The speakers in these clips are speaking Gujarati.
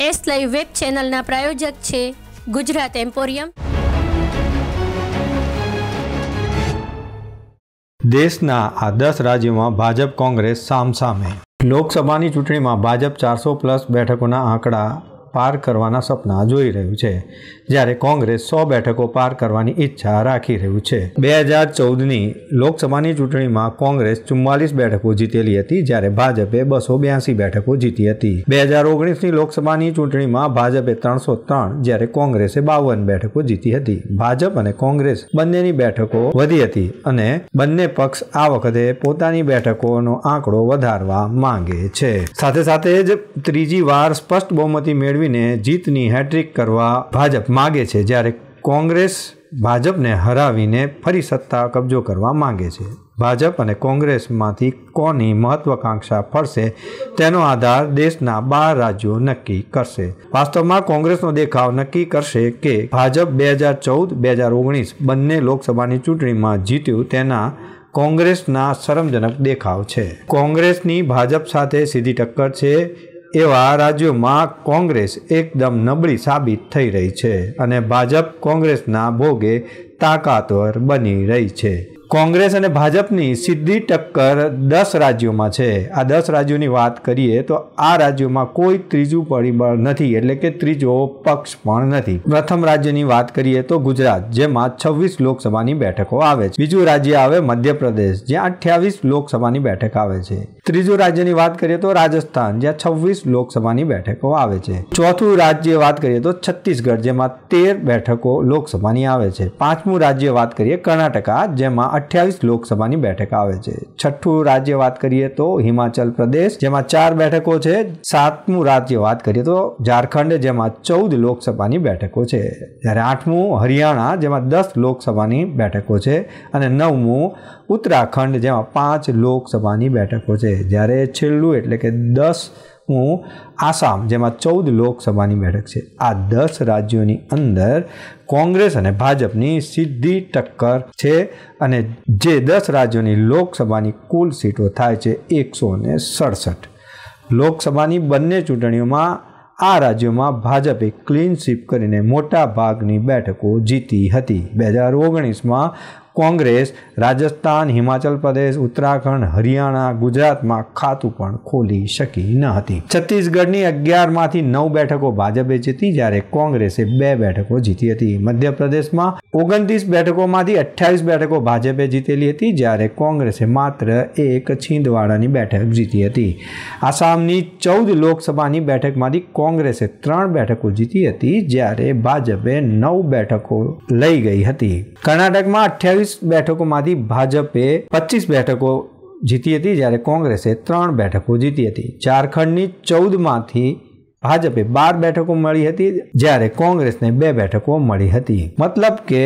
એસ લાઈવ વેબ ચેનલના પ્રાયોજક છે ગુજરાત એમ્પોરિયમ। દેશના આ 10 રાજ્યોમાં ભાજપ કોંગ્રેસ સામસામે। લોકસભાની ચૂંટણીમાં ભાજપ 400+ બેઠકોના આંકડા પાર કરવાના સપના જોઈ રહ્યું છે, જ્યારે કોંગ્રેસ 100 બેઠકો પાર કરવાની ઈચ્છા રાખી રહ્યું છે। 2014ની લોકસભાની ચૂંટણીમાં કોંગ્રેસ 44 બેઠકો જીતેલી હતી, જ્યારે ભાજપે 282 બેઠકો જીતી હતી। 2019ની લોકસભાની ચૂંટણીમાં ભાજપે 303, જ્યારે કોંગ્રેસે 52 બેઠકો જીતી હતી। ભાજપ અને કોંગ્રેસ બંનેની બેઠકો વધી હતી અને બંને પક્ષ આ વખતે પોતાની બેઠકોનો આંકડો વધારવા માંગે છે। સાથે સાથે જ ત્રીજી વાર સ્પષ્ટ બહુમતી મેળવી જીતની હેટ્રિક કરવા ભાજપ માગે છે, જ્યારે કોંગ્રેસ ભાજપને હરાવીને ફરી સત્તા કબજો કરવા માંગે છે। ભાજપ અને કોંગ્રેસમાંથી કોની મહત્વાકાંક્ષા ફળશે તેનો આધાર દેશના 12 રાજ્યો નક્કી કરશે। વાસ્તવમાં કોંગ્રેસનો દેખાવ નક્કી કરશે કે ભાજપ 2014-2019 બંને લોકસભાની ચૂંટણીમાં જીત્યું તેના કોંગ્રેસના શરમજનક દેખાવ છે। કોંગ્રેસની ભાજપ સાથે સીધી ટક્કર છે એવા રાજ્યોમાં કોંગ્રેસ એકદમ નબળી સાબિત થઈ રહી છે અને ભાજપ કોંગ્રેસના ભોગે તાકાતવર બની રહી છે। કોંગ્રેસ અને ભાજપની સીધી ટક્કર 10 રાજ્યોમાં છે। આ 10 રાજ્યોની વાત કરીએ તો આ રાજ્યોમાં કોઈ ત્રીજું પરિબળ નથી, એટલે કે ત્રીજો પક્ષ પણ નથી। પ્રથમ રાજ્યની વાત કરીએ તો ગુજરાત, જેમાં 26 લોકસભાની બેઠકો આવે છે। બીજું રાજ્ય આવે મધ્યપ્રદેશ, જ્યાં 28 લોકસભાની બેઠક આવે છે। ત્રીજું રાજ્યની વાત કરીએ તો રાજસ્થાન, જ્યાં 26 લોકસભાની બેઠકો આવે છે। ચોથું રાજ્ય વાત કરીએ તો છત્તીસગઢ, જેમાં 13 બેઠકો લોકસભાની આવે છે। પાંચમું રાજ્ય વાત કરીએ કર્ણાટકા, જેમાં 28 લોકસભાની બેઠક આવે છે। છઠ્ઠું રાજ્ય વાત કરીએ તો હિમાચલ પ્રદેશ, જેમાં 4 બેઠકો છે। સાતમું રાજ્ય વાત કરીએ તો ઝારખંડ, જેમાં 14 લોકસભાની બેઠકો છે, જ્યારે આઠમું હરિયાણા, જેમાં 10 લોકસભાની બેઠકો છે, અને નવમું ઉત્તરાખંડ, જેમાં 5 લોકસભાની બેઠકો છે, જ્યારે છેલ્લું એટલે કે 10મું આસામ, જેમાં 14 લોકસભાની બેઠક છે। આ 10 રાજ્યોની અંદર કોંગ્રેસ અને ભાજપની સીધી ટક્કર છે અને જે 10 રાજ્યોની લોકસભાની કુલ સીટો થાય છે 167। લોકસભાની બંને ચૂંટણીઓમાં આ રાજ્યોમાં ભાજપે ક્લીન સ્વીપ કરીને મોટા ભાગની બેઠકો જીતી હતી। 2019માં કોંગ્રેસ રાજસ્થાન, હિમાચલ પ્રદેશ, ઉત્તરાખંડ, હરિયાણા, ગુજરાતમાં ખાતું પણ ખોલી શકી ન હતી। છત્તીસગઢની 11માંથી 9 બેઠકો ભાજપે જીતી, જ્યારે કોંગ્રેસે 2 બેઠકો જીતી હતી। મધ્યપ્રદેશમાં 29 બેઠકોમાંથી 28 બેઠકો ભાજપે જીતેલી હતી, જ્યારે કોંગ્રેસે માત્ર 1 છીંદવાડાની બેઠક જીતી હતી। આસામની 14 લોકસભાની બેઠકમાંથી કોંગ્રેસે 3 બેઠકો જીતી હતી, જ્યારે ભાજપે 9 બેઠકો લઈ ગઈ હતી। કર્ણાટકમાં 28 બેઠકોમાંથી ભાજપે 25 બેઠકો જીતી હતી, જ્યારે કોંગ્રેસે 3 બેઠકો જીતી હતી। ઝારખંડની 14માંથી ભાજપે 12 બેઠકો મળી હતી, જ્યારે કોંગ્રેસને 2 બેઠકો મળી હતી। મતલબ કે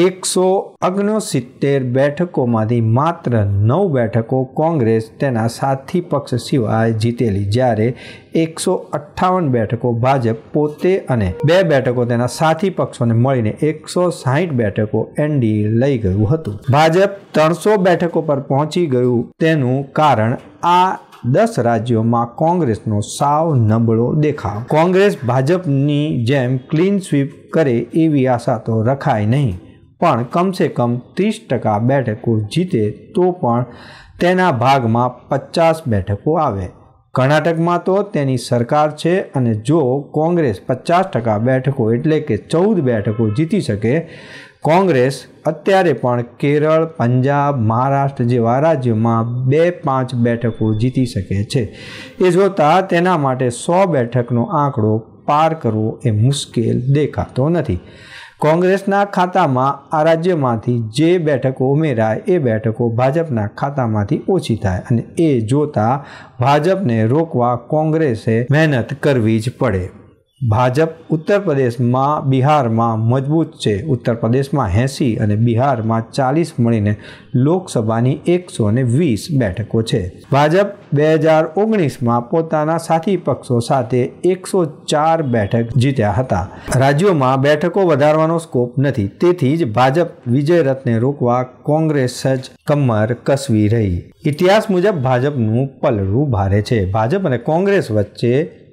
169 બેઠકોમાંથી માત્ર 9 બેઠકો કોંગ્રેસ તેના સાથી પક્ષ સિવાય જીતેલી, જ્યારે 158 બેઠકો ભાજપ પોતે અને 2 બેઠકો તેના સાથી પક્ષોને મળીને 160 બેઠકો એનડી લઈ ગયું હતું। ભાજપ 300 બેઠકો પર પહોંચી ગયું તેનું કારણ આ 10 રાજ્યોમાં કોંગ્રેસનો સાવ નબળો દેખાવ। કોંગ્રેસ ભાજપની જેમ ક્લીન સ્વીપ કરે એવી આશા તો રખાય નહીં, પણ કમસે કમ 30% બેઠકો જીતે તો પણ તેના ભાગમાં 50 બેઠકો આવે। કર્ણાટકમાં તો તેની સરકાર છે અને જો કોંગ્રેસ 50% બેઠકો એટલે કે 14 બેઠકો જીતી શકે, કોંગ્રેસ અત્યારે પણ કેરળ, પંજાબ, મહારાષ્ટ્ર જેવા રાજ્યોમાં 2-5 બેઠકો જીતી શકે છે। એ જોતાં તેના માટે 100 બેઠકનો આંકડો પાર કરવો એ મુશ્કેલ દેખાતો નથી। કોંગ્રેસના ખાતામાં આ રાજ્યમાંથી જે બેઠકો ઉમેરાય એ બેઠકો ભાજપના ખાતામાંથી ઓછી થાય, અને એ જોતાં ભાજપને રોકવા કોંગ્રેસે મહેનત કરવી જ પડે। ભાજપ ઉત્તર પ્રદેશમાં, બિહારમાં મજબૂત છે। ઉત્તર પ્રદેશમાં 80 અને બિહારમાં 40 મળીને લોકસભાની 120 બેઠકો છે। ભાજપ 2019માં પોતાના સાથી પક્ષો સાથે 104 બેઠક જીત્યા હતા। રાજ્યોમાં બેઠકો વધારવાનો સ્કોપ નથી, તેથી જ ભાજપ વિજય રથને રોકવા કોંગ્રેસ જ કમર કસવી રહી। ઇતિહાસ મુજબ ભાજપનું પલડું ભારે છે। ભાજપ અને કોંગ્રેસ વચ્ચે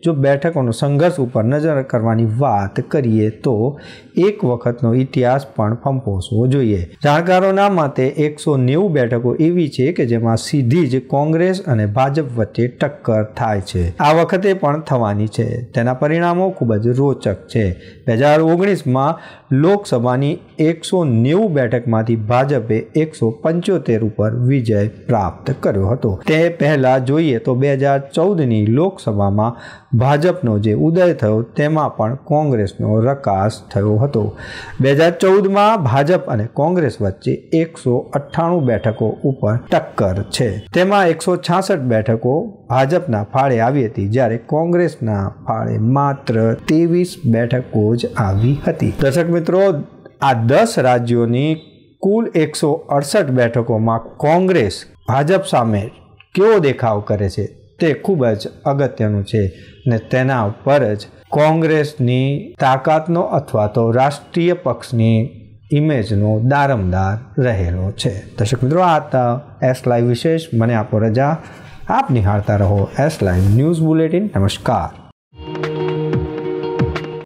જો બેઠકોનો સંઘર્ષ ઉપર નજર કરવાની વાત કરીએ તો એક વખતનો ઇતિહાસ પણ ફંપોસવો જોઈએ. જાણકારોના મતે 190 બેઠકો એવી છે કે જેમાં સીધી જ કોંગ્રેસ અને ભાજપ વચ્ચે ટક્કર થાય છે. આ વખતે પણ થવાની છે. તેના પરિણામો ખૂબ જ રોચક છે. 2019માં લોકસભાની 190 બેઠકમાંથી ભાજપે 175 ઉપર વિજય પ્રાપ્ત કર્યો હતો. તે પહેલા જોઈએ તો 2014ની લોકસભામાં ભાજપનો જે ઉદય થયો તેમાં પણ કોંગ્રેસનો રકાસ થયો હતો. 2014માં ભાજપ અને કોંગ્રેસ વચ્ચે 198 બેઠકો ઉપર ટક્કર છે. તેમાં 166 બેઠકો ભાજપના ફાળે આવી હતી, જ્યારે કોંગ્રેસના ફાળે માત્ર 23 બેઠકો જ આવી હતી. દર્શક મિત્રો, આ 10 રાજ્યોની કુલ 168 બેઠકોમાં કોંગ્રેસ ભાજપ સામે કેવો દેખાવ કરે છે તે ખૂબ જ અગત્યનું છે અને તેના ઉપર જ કોંગ્રેસની તાકાતનો અથવા તો રાષ્ટ્રીય પક્ષની ઇમેજનો દારમદાર રહેલો છે. દર્શક મિત્રો, આ હતા એસ લાઈવ વિશેષ. મને આપો રજા. આપ નિહાળતા રહો એસ લાઈવ ન્યૂઝ બુલેટિન. નમસ્કાર.